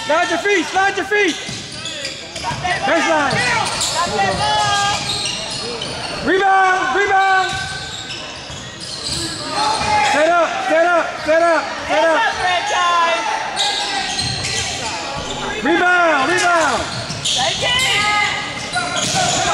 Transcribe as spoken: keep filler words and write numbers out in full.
Slide your feet, slide your feet. Baseline. Rebound, rebound. Set up, set up, set up, set up. Rebound, rebound. Take it.